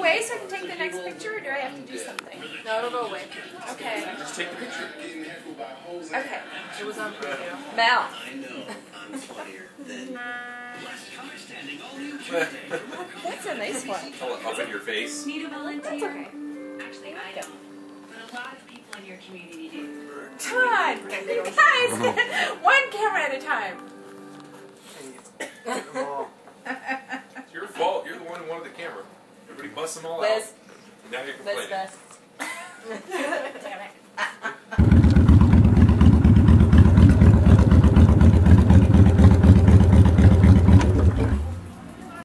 away so I can take the next picture, or do I have to do something? No, it'll go away. Okay. Just take the picture. Okay. It was on preview. Mel. That's a nice one. Up in your face. Need a volunteer? That's okay. Actually, I don't. But a lot of people in your community do. Come on, you guys. One camera at a time. It's your fault. You're the one who wanted the camera. Everybody busts them all Liz. out. Now you're Liz, complaining. Liz. Damn it.